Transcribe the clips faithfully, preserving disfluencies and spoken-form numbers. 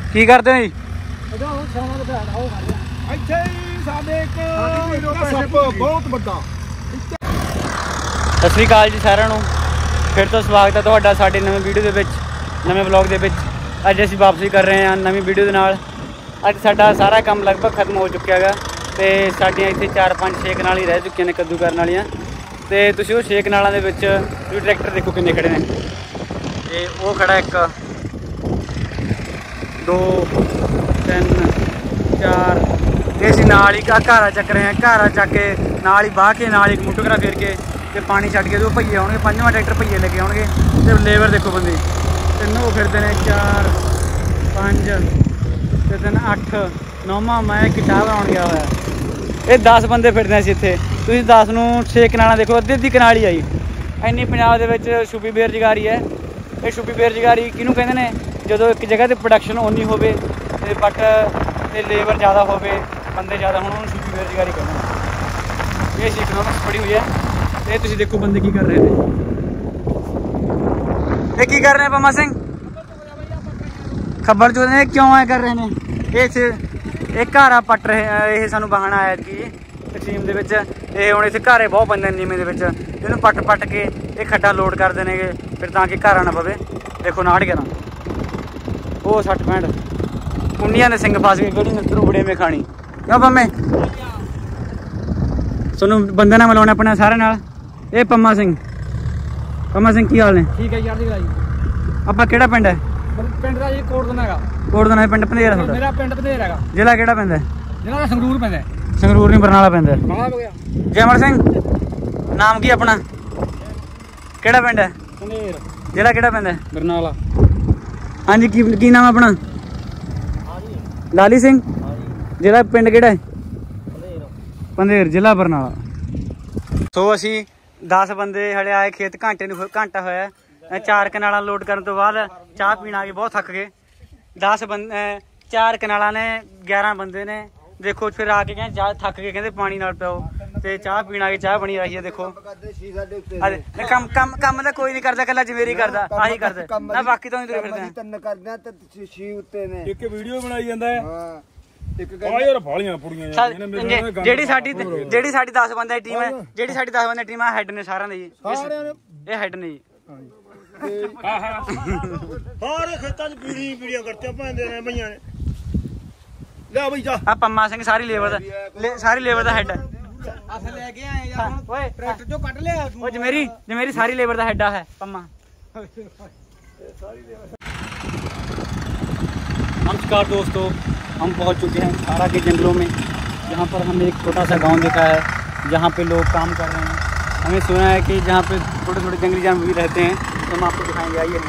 ਕੀ ਕਰਦੇ ਹੋ ਜੀ? ਬਹੁਤ ਵੱਡਾ। ਸਤਿ ਸ਼੍ਰੀ ਅਕਾਲ ਜੀ ਸਾਰਿਆਂ ਨੂੰ, ਫਿਰ ਤੋਂ ਸਵਾਗਤ ਹੈ ਤੁਹਾਡਾ ਸਾਡੇ ਨਵੇਂ ਵੀਡੀਓ ਦੇ ਵਿੱਚ, ਨਵੇਂ ਵਲੌਗ ਦੇ ਵਿੱਚ। ਅੱਜ ਅਸੀਂ ਵਾਪਸੀ ਕਰ ਰਹੇ ਹਾਂ ਨਵੀਂ ਵੀਡੀਓ ਦੇ ਨਾਲ। ਅੱਜ ਸਾਡਾ ਸਾਰਾ ਕੰਮ ਲਗਭਗ ਖਤਮ ਹੋ ਚੁੱਕਿਆ ਹੈਗਾ ਤੇ ਸਾਡੀਆਂ ਇੱਥੇ ਚਾਰ ਪੰਜ ਛੇ ਕਨਾਲ ਹੀ ਰਹਿ ਚੁੱਕੀਆਂ ਨੇ ਕੱਦੂ ਕਰਨ ਵਾਲੀਆਂ। ਤੇ ਤੁਸੀਂ ਉਹ ਛੇ ਕਨਾਲਾਂ ਦੇ ਵਿੱਚ ਤੁਸੀਂ ਟਰੈਕਟਰ ਦੇਖੋ ਕਿੰਨੇ ਖੜੇ ਨੇ। ਤੇ ਉਹ ਖੜਾ ਇੱਕ ਦੋ ਤਿੰਨ ਚਾਰ, ਇਹ ਅਸੀਂ ਨਾਲ ਹੀ ਘਾਰਾ ਚੱਕ ਰਹੇ ਹਾਂ। ਘਾਰਾ ਚੱਕ ਕੇ ਨਾਲ ਹੀ ਬਾਹ ਕੇ ਨਾਲ ਇੱਕ ਮੁੱਠ ਘਰਾ ਫੇਰ ਕੇ ਤੇ ਪਾਣੀ ਛੱਡ ਕੇ ਦੋ ਭਈਏ ਆਉਣਗੇ, ਪੰਜਵਾਂ ਟਰੈਕਟਰ ਭਈਏ ਲੈ ਕੇ ਆਉਣਗੇ। ਤੇ ਲੇਬਰ ਦੇਖੋ ਬੰਦੇ ਤਿੰਨ ਉਹ ਫਿਰਦੇ ਨੇ, ਚਾਰ ਪੰਜ ਤੇ ਤਿੰਨ ਅੱਠ, ਨੌਵਾਂ ਮੈਂ ਇੱਕ ਚਾਹ ਬਣਾਉਣ ਗਿਆ ਹੋਇਆ। ਇਹ ਦਸ ਬੰਦੇ ਫਿਰਦੇ ਸੀ ਇੱਥੇ। ਤੁਸੀਂ ਦਸ ਨੂੰ ਛੇ ਕਨਾਲਾਂ ਦੇਖੋ, ਅੱਧੀ ਅੱਧੀ ਕਨਾਲ ਹੀ ਆਈ। ਇੰਨੀ ਪੰਜਾਬ ਦੇ ਵਿੱਚ ਛੁਪੀ ਬੇਰੁਜ਼ਗਾਰੀ ਹੈ। ਇਹ ਛੁਪੀ ਬੇਰੁਜ਼ਗਾਰੀ ਕਿਹਨੂੰ ਕਹਿੰਦੇ ਨੇ? ਜਦੋਂ ਇੱਕ ਜਗ੍ਹਾ 'ਤੇ ਪ੍ਰੋਡਕਸ਼ਨ ਓਨੀ ਹੋਵੇ ਤੇ ਬਟ ਤੇ ਲੇਬਰ ਜ਼ਿਆਦਾ ਹੋਵੇ, ਬੰਦੇ ਜ਼ਿਆਦਾ ਹੋਣ, ਉਹਨੂੰ ਛੁਪੀ ਬੇਰੁਜ਼ਗਾਰੀ ਕਹਿੰਦੇ। ਇਹ ਸੀ ਇਕਨੋਮਿਕਸ ਪੜ੍ਹੀ ਹੋਈ ਹੈ। ਤੇ ਤੁਸੀਂ ਦੇਖੋ ਬੰਦੇ ਕੀ ਕਰ ਰਹੇ ਨੇ। ਇਹ ਕੀ ਕਰ ਰਹੇ ਨੇ ਪੰਮਾ ਸਿੰਘ? ਖੱਬਲ ਚੋਂ ਨੇ ਕਿਉਂ ਐ ਕਰ ਰਹੇ ਨੇ? ਇਹ ਇਹ ਘਾਰਾ ਪੱਟ ਰਹੇ, ਇਹ ਸਾਨੂੰ ਬਹਾਨਾ ਆਇਆ ਕਿ ਤਕਸੀਮ ਦੇ ਵਿੱਚ ਇਹ ਹੁਣ ਇੱਥੇ ਘਾਰੇ ਬਹੁਤ ਪੈਂਦੇ ਨੇ ਨੀਵੇਂ ਦੇ ਵਿੱਚ। ਇਹਨੂੰ ਪੱਟ ਪੱਟ ਕੇ ਇਹ ਖੱਡਾ ਲੋਡ ਕਰਦੇ ਨੇਗੇ ਫਿਰ ਤਾਂ ਕਿ ਘਾਰਾ ਨਾ ਪਵੇ। ਦੇਖੋ ਨਾੜ ਗਿਆਰਾਂ, ਉਹ ਸੱਠ ਪੈਂਹਠ, ਉੰਨੀਆਂ ਦੇ ਸਿੰਘ ਫਸ ਗਏ ਕਿਹੜੀ ਨੱਤਰੂ ਬੜੇ ਮੇ ਖਾਣੀ। ਕਿਉਂ ਪੰਮੇ? ਤੁਹਾਨੂੰ ਬੰਦੇ ਨਾਲ ਮਿਲਾਉਣੇ ਆਪਣੇ ਸਾਰਿਆਂ ਨਾਲ। ਇਹ ਪੰਮਾ ਸਿੰਘ। ਪੰਮਾ ਸਿੰਘ ਕੀ ਹਾਲ ਨੇ? ਠੀਕ ਹੈ ਯਾਰ ਜੀ। ਆਪਾਂ ਕਿਹੜਾ ਪਿੰਡ ਹੈ? ਪਿੰਡ ਦਾ ਜੀ ਕੋਟਦਨਾ ਹੈਗਾ। ਕੋਟਦਨਾ ਪਿੰਡ ਭਨੇਰ ਤੁਹਾਡਾ? ਮੇਰਾ ਪਿੰਡ ਭਨੇਰ ਹੈਗਾ। ਜ਼ਿਲ੍ਹਾ ਕਿਹੜਾ ਪੈਂਦਾ? ਜ਼ਿਲ੍ਹਾ ਸੰਗਰੂਰ ਪੈਂਦਾ। ਸੰਗਰੂਰ ਨਹੀਂ, ਬਰਨਾਲਾ ਪੈਂਦਾ। ਹੋ ਗਿਆ। ਜੈਮਲ ਸਿੰਘ ਨਾਮ ਕੀ ਆਪਣਾ? ਕਿਹੜਾ ਪਿੰਡ ਹੈ? ਭਨੇਰ। ਜ਼ਿਲ੍ਹਾ ਕਿਹੜਾ ਪੈਂਦਾ? ਬਰਨਾਲਾ। ਹਾਂਜੀ ਕੀ ਕੀ ਨਾਮ ਆਪਣਾ? ਲਾਲੀ ਸਿੰਘ। ਜ਼ਿਲ੍ਹਾ ਪਿੰਡ ਕਿਹੜਾ ਹੈ? ਭਨੇਰ, ਜ਼ਿਲ੍ਹਾ ਬਰਨਾਲਾ। ਸੋ ਅਸੀਂ ਦਸ ਬੰਦੇ ਹਲੇ ਆਏ ਖੇਤ, ਘੰਟੇ ਨੂੰ ਘੰਟਾ ਹੋਇਆ। ਚਾਰ ਕਨਾਲਾਂ ਲੋਡ ਕਰਨ ਤੋਂ ਬਾਅਦ ਚਾਹ ਪੀਣ ਆ ਕੇ ਬਹੁਤ ਥੱਕ ਗਏ। ਦਸ ਬੰਦੇ, ਚਾਰ ਕਨਾਲਾਂ ਨੇ, ਗਿਆਰਾਂ ਬੰਦੇ ਨੇ। ਦੇਖੋ ਫਿਰ ਆ ਕੇ ਕਹਿੰਦੇ ਚਾਹ ਥੱਕ ਕੇ, ਕਹਿੰਦੇ ਪਾਣੀ ਨਾਲ ਪਿਓ ਤੇ ਚਾਹ ਪੀਣ ਆ ਕੇ ਚਾਹ ਬਣੀ ਰਹੀ ਹੈ। ਦੇਖੋ ਕੰਮ ਕੰਮ ਕੰਮ ਤਾਂ ਕੋਈ ਨਹੀਂ ਕਰਦਾ, ਇਕੱਲਾ ਜਵੇਰੀ ਕਰਦਾ, ਆਹੀ ਕਰਦਾ ਨਾ, ਬਾਕੀ ਤਾਂ ਨਹੀਂ ਤੁਰੇ ਫਿਰਦੇ। ਤਿੰਨ ਕਰਦੇ ਆ ਤੇ ਛੇ ਉੱਤੇ ਨੇ। ਇੱਕ ਵੀਡੀਓ ਬਣਾਈ ਜਾਂਦਾ ਹੈ। ਹਾਂ ਇੱਕ ਯਾਰ ਫਾਲੀਆਂ ਪੁੜੀਆਂ ਜਿਹੜੀ ਸਾਡੀ ਜਿਹੜੀ ਸਾਡੀ ਦਸ ਬੰਦੇ ਦੀ ਟੀਮ ਹੈ, ਜਿਹੜੀ ਸਾਡੀ ਦਸ ਬੰਦੇ ਦੀ ਟੀਮ ਹੈ, ਹੈਡ ਨੇ ਸਾਰਿਆਂ ਦੇ ਜੀ। ਇਹ ਹੈਡ ਨੇ ਜੀ। ਸਾਰੇ ਖੇਤਾਂ 'ਚ ਪੀੜੀ ਪੀੜੀਆਂ ਕਰਤੀਆਂ ਪੈਂਦੇ ਨੇ ਭਈਆਂ ਨੇ। ਲੈ ਬਈ ਜਾ। ਆ ਪੰਮਾ ਸਿੰਘ ਸਾਰੀ ਲੇਬਰ ਦਾ, ਸਾਰੀ ਲੇਬਰ ਦਾ ਹੈਡ ਹੈ। ਅਸ ਲੈ ਕੇ ਆਏ ਯਾਰ, ਓਏ ਟਰੈਕਟਰ ਚੋਂ ਕੱਢ ਲਿਆ। ਉਹ ਜਮੇਰੀ जमेरी सारी लेबर का हेड है पम्मा। नमस्कार दोस्तों, हम पहुंच चुके हैं खारा के जंगलों में। यहाँ पर हमें एक छोटा सा गांव देखा है जहाँ पे लोग काम कर रहे हैं। हमें सुना है कि जहाँ पे छोटे छोटे जंगली जानवर भी रहते हैं, तो हम आपको दिखाएंगे। आइए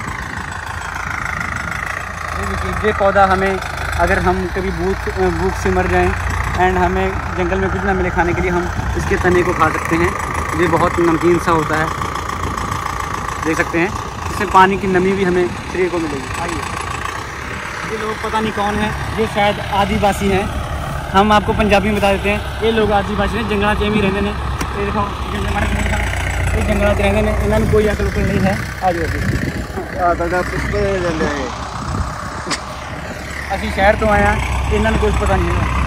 ये पौधा हमें, अगर हम कभी भूख भूख से मर जाएं एंड हमें जंगल में कुछ ना मिले खाने के लिए, हम इसके तने को खा सकते हैं। ये बहुत नमकीन सा होता है, देख सकते हैं। इसमें पानी की नमी भी हमें शरीर को मिलेगी। आइए, ये लोग पता नहीं कौन है, ये शायद आदिवासी हैं। हम आपको पंजाबी में बता देते हैं, ये लोग आदिवासी हैं। जंगलों में ही रहते हैं। ये देखो ये जंगलों में रहते हैं, इन्होंने कोई अकल उकल नहीं है। आ जाओ असी शहर तो आए हैं, इन्होंने कुछ पता नहीं है।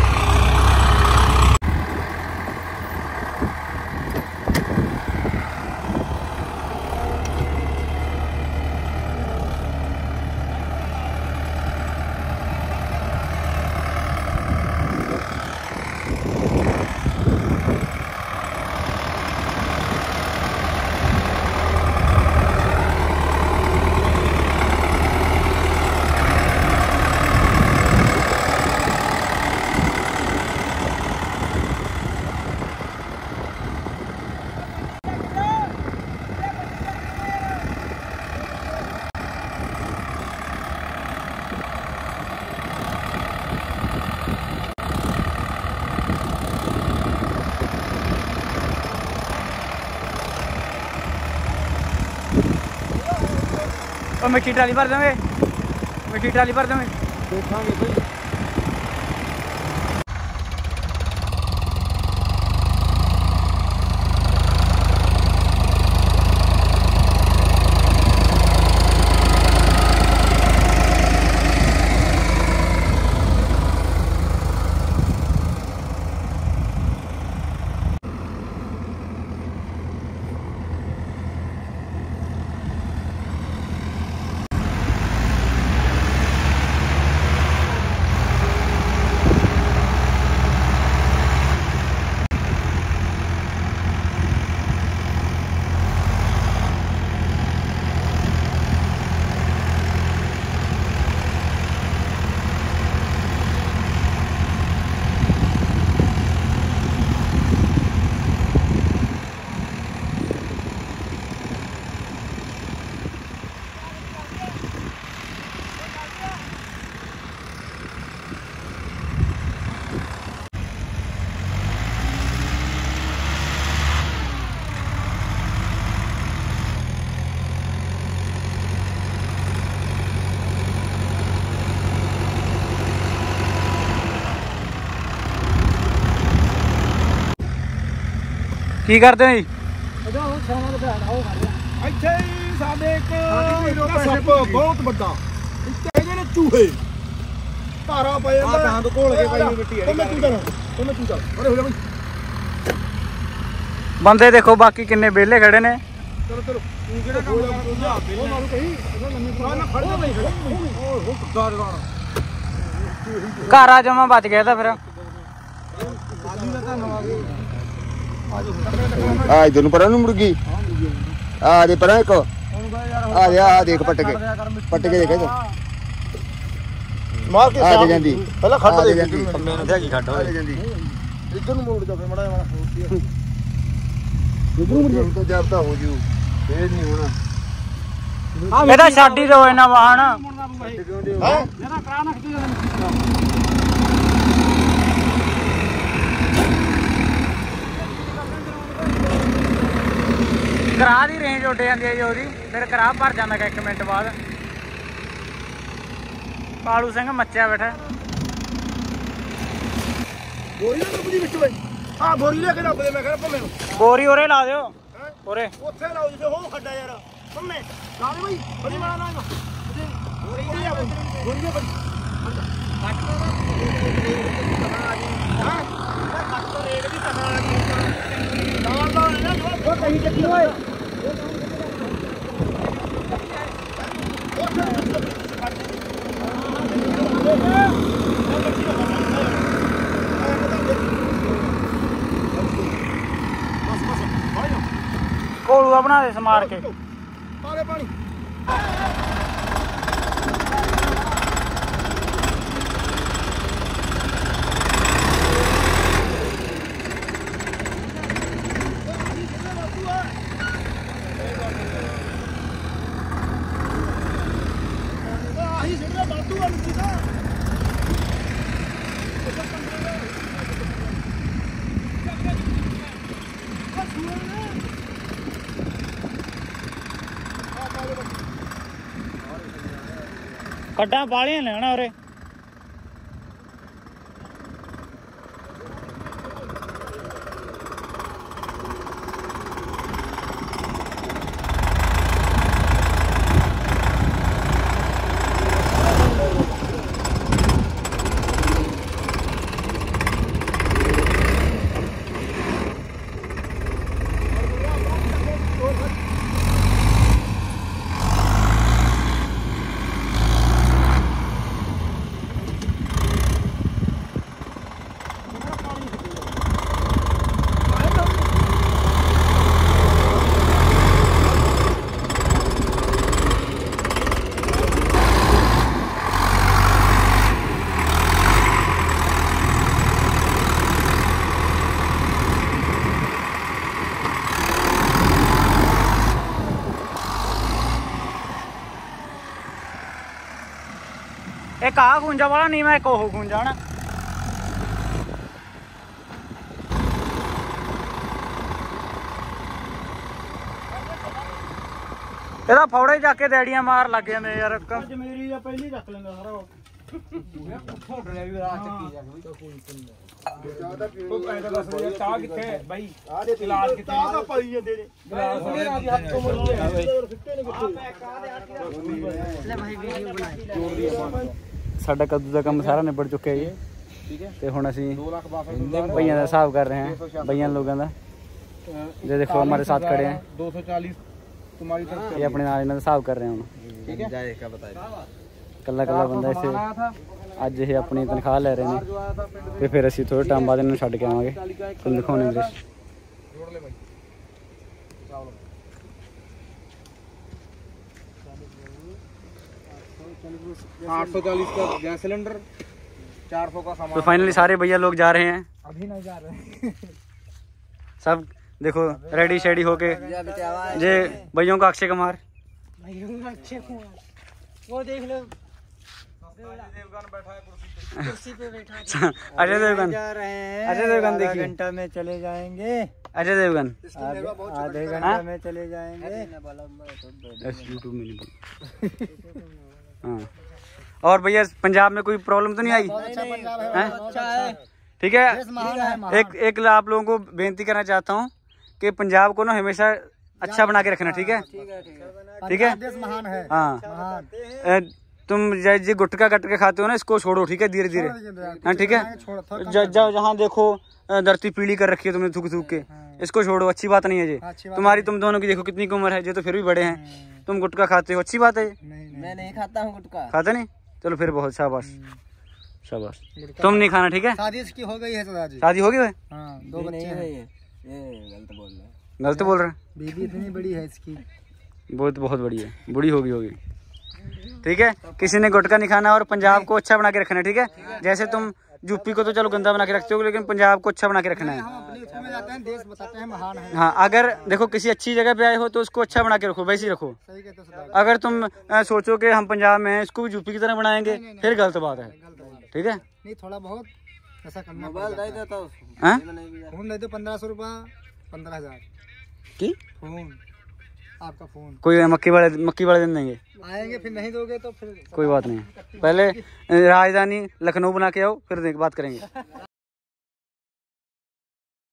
और मिट्टी ट्राली भर देंगे, मिट्टी ट्राली भर देंगे, देखेंगे भाई। ਕੀ ਕਰਦੇ ਹੋ ਜੀ? ਇੱਥੇ ਹੀ ਸਾਡੇ ਇੱਕ ਸੱਪ ਬਹੁਤ ਵੱਡਾ ਇੱਥੇ ਹੈਗੇ ਨੇ ਚੂਹੇ ਧਾਰਾ ਪਏ ਜਾਂਦਾ ਤਾਂ ਤੋਂ ਘੋਲ ਕੇ ਪਾਈ ਮਿੱਟੀ ਹੈ ਮੈਂ ਤੂੰ ਚੱਲ ਮੈਂ ਤੂੰ ਚੱਲ ਬੜੇ ਹੋ ਜਾ ਬਈ ਬੰਦੇ ਦੇਖੋ ਬਾਕੀ ਕਿੰਨੇ ਵਿਹਲੇ ਖੜੇ ਨੇ। ਚਲੋ ਚਲੋ ਤੂੰ ਕਿਹੜਾ ਕੰਮ ਕਰਦਾ ਉਹ ਮਾਰੂ ਕਹੀ ਇਹਨਾਂ ਲੰਮੀ ਪਾ ਨਾ ਖੜ ਜਾ ਬਈ ਓਏ ਹੋ ਕੁੱਤਾ ਜਵਾਨ ਘਰ ਆ ਜਾਵਾਂ ਬਚ ਗਿਆ ਤਾਂ ਫਿਰ ਆਜੀ ਦਾ ਧੰਨਵਾਦ ਆ ਇਧਰ ਨੂੰ ਪਰਾਂ ਨੂੰ ਮੁਰਗੀ ਆ ਦੇ ਪਰਾਂ ਇੱਕ ਆ ਦੇ ਆ ਦੇਖ ਪੱਟ ਕੇ ਪੱਟ ਕੇ ਦੇਖ ਇਧਰ ਮਾਰ ਕੇ ਆ ਦੇ ਜਾਂਦੀ ਪਹਿਲਾਂ ਖੱਟ ਦੇ ਜਾਂਦੀ ਕੰਮੇ ਨੂੰ ਧਿਆਗੀ ਖੱਟ ਆ ਦੇ ਜਾਂਦੀ ਇੱਧਰ ਨੂੰ ਮੋੜ ਜਾ ਫੇ ਮੜਾ ਮਾੜਾ ਹੋਤੀ ਆ ਇਧਰ ਤੋਂ ਜਾਪਤਾ ਹੋ ਜੂ ਫੇਰ ਨਹੀਂ ਹੋਣਾ ਇਹਦਾ ਛੱਡ ਹੀ ਦੋ ਇਹਨਾਂ ਵਾਹਣ। ਹੈ ਜਰਾ ਕਰਾ ਨਾ ਖਿੱਚ ਜਰਾ ਕਰਾ ਦੀ ਰੇਂਜ ਉੱਡ ਜਾਂਦੀ ਹੈ ਜੀ ਉਹਦੀ, ਫਿਰ ਕਰਾ ਭਰ ਜਾਂਦਾ ਇੱਕ ਮਿੰਟ ਬਾਅਦ। ਕਾਲੂ ਸਿੰਘ ਮੱਚਿਆ ਬੈਠਾ। ਬੋਰੀ ਨਾ ਲੱਭਦੀ ਵਿੱਚ ਵੇ ਆ ਬੋਰੀ ਲੈ ਕੇ ਰੱਬ ਦੇ ਮੈਂ ਕਹਿੰਦਾ ਭੰਮੇ ਨੂੰ ਬੋਰੀ ਉਰੇ ਲਾ ਦਿਓ ਉਰੇ। ਉੱਥੇ ਲਾਓ ਜਿੱਥੇ ਹੋ ਖੱਡਾ ਯਾਰ ਭੰਮੇ ਲਾ ਦੇ ਬਈ ਬੜੀ ਮਾਰ ਨਾ ਬੋਰੀ ਆ ਬਈ ਬੋਰੀ ਆ ਬਈ ਕੱਟ ਲੋ ਨਾ ਹਾਂ ਕੱਟ ਤੋਂ ਰੇਟ ਵੀ ਪਤਾ ਆ ਗਈ ਨਾਲ ਨਾਲ ਨਾ ਉਹ ਕਹੀ ਚੱਕੀ ਓਏ ਕੋਲੂਆ ਬਣਾ ਦੇ ਸਮਾਰ ਕੇ। ਪਾਲੇ ਪਾਣੀ ਆਹੀ ਸਿੱਧਾ ਬਾਤੂ ਆ ਮਿੱਟੀ ਦਾ ਕੱਢਾਂ ਬਾਲੀਆਂ ਲੈਣਾ ਉਰੇ। एक आ खूंजा वाला नहीं, मैं एक ओह खूंजा ना। ਇਹਦਾ ਫੌੜੇ ਜਾ ਕੇ ਡੈਡੀਆਂ ਮਾਰ ਲੱਗ ਜਾਂਦੇ ਯਾਰ। ਜਮੇਰੀ ਆ ਪਹਿਲੀ ਰੱਖ ਲੈਂਦਾ ਸਾਰਾ ਫੋਟ ਲਿਆ ਵੀ ਰਾਤ ਚੱਕੀ ਜਾ ਕੋਈ ਐਂ ਤਾਂ ਦੱਸ ਯਾਰ ਚਾਹ ਕਿੱਥੇ ਬਾਈ ਆ ਦੇ ਇਲਾਜ ਕਿੱਥੇ ਚਾਹ ਤਾਂ ਪਾਈ ਜਾਂਦੇ ਨੇ ਗਲਾਸ ਉਹਦੇ ਨਾਲ ਦੀ ਹੱਥ ਤੋਂ ਮੁੜ ਕੇ ਆ ਬਈ ਫਿੱਟੇ ਨੇ ਕਿੱਥੇ ਲੈ ਭਾਈ ਵੀਡੀਓ ਬਣਾਈ। ਸਾਡਾ ਕੱਦੂ ਦਾ ਕੰਮ ਸਾਰਾ ਨਿਬੜ ਚੁੱਕਿਆ ਜੀ, ਠੀਕ ਹੈ। ਤੇ ਹੁਣ ਅਸੀਂ ਭਈਆਂ ਦਾ ਹਿਸਾਬ ਕਰ ਰਹੇ ਹਾਂ, ਭਈਆਂ ਲੋਕਾਂ ਦਾ। ਜੇ ਦੇਖੋ हमारे साथ खड़े हैं दो सौ चालीस तुम्हारी तरफ ये अपने नाल इन्हां दा हिसाब कर रहे हैं ਹੁਣ, ठीक है जाए का बताइए। ਕੱਲਾ ਕੱਲਾ ਬੰਦਾ ਇਸੇ ਅੱਜ ਇਹ ਆਪਣੀ ਤਨਖਾਹ ਲੈ ਰਹੇ ਨੇ ਤੇ ਫਿਰ ਅਸੀਂ ਥੋੜੇ ਟਾਈਮ ਬਾਅਦ ਇਹਨੂੰ ਛੱਡ ਕੇ ਆਵਾਂਗੇ। ਤੁਹਾਨੂੰ ਦਿਖਾਉਣੇ ਦ੍ਰਿਸ਼। जोड़ ले भाई आठ सौ चालीस का गैस सिलेंडर, चार सौ का सामान। तो फाइनली सारे भैया लोग जा रहे हैं, अभी नहीं जा रहे सब देखो रेडी शेडी होके। जे भैयों का अक्षय कुमार, वो देख लो देवगन बैठा है कुर्सी पे। कुर्सी पे बैठा अजय देवगन, जा रहे हैं। अजय देवगन आधा देखिए, घंटा में चले जाएंगे, अजय देवगन आधे आधे घंटा में चले जाएंगे। यूट्यूब में नहीं बोल। हाँ, और भैया पंजाब में कोई प्रॉब्लम तो नहीं आई? हैं? अच्छा है, ठीक है। एक एक आप लोगों को बेनती करना चाहता हूँ कि पंजाब को ना हमेशा अच्छा बना के रखना, ठीक है? ठीक है, देश महान है। हाँ। महान। अ, तुम जो गुटखा कट के खाते हो ना, इसको छोड़ो, ठीक है? धीरे धीरे, हाँ ठीक है? जाओ जहाँ देखो धरती पीली कर रखी है तुमने थूक थूक के, इसको छोड़ो, अच्छी बात नहीं है ये। तुम्हारी तुम दोनों की देखो कितनी उम्र है, ये तो फिर भी बड़े हैं, तुम गुटखा खाते हो, अच्छी बात है? मैं नहीं खाता हूँ गुटखा। खाते नहीं? चलो फिर बहुत शाबाश शाबाश। तुम नहीं खाना, ठीक है? शादी इसकी हो गई है दादाजी। शादी होगी भाई? हाँ, दो बच्चे हैं। ये गलत बोल रहे हैं। गलत बोल रहे हैं? बीबी इतनी बड़ी है इसकी। बहुत बहुत बड़ी है, बूढ़ी होगी होगी, ठीक है? किसी ने गुटखा नहीं खाना और पंजाब को अच्छा बना के रखना है, ठीक है? जैसे तुम यूपी को तो चलो गंदा बना के रखते हो, लेकिन पंजाब को अच्छा बना के रखना है। हम अपनी यूपी में जाते हैं, देश बताते हैं महान है। हाँ, अगर देखो किसी अच्छी जगह पे आए हो तो उसको अच्छा बना के रखो, वैसे ही रखो। सही कहते हो सरदार। अगर तुम अ, सोचो कि हम पंजाब में हैं, इसको भी यूपी की तरह बनाएंगे, फिर गलत बात है, ठीक है? नहीं, थोड़ा बहुत ऐसा करना। हाँ? फोन दे दो पंद्रह सौ रुपया, पंद्रह हजार की फोन, आपका फोन। कोई मक्की वाले मक्की वाले दिन देंगे, आएंगे फिर नहीं दोगे तो फिर कोई बात नहीं। पहले राजधानी लखनऊ बना के आओ, फिर देख बात करेंगे।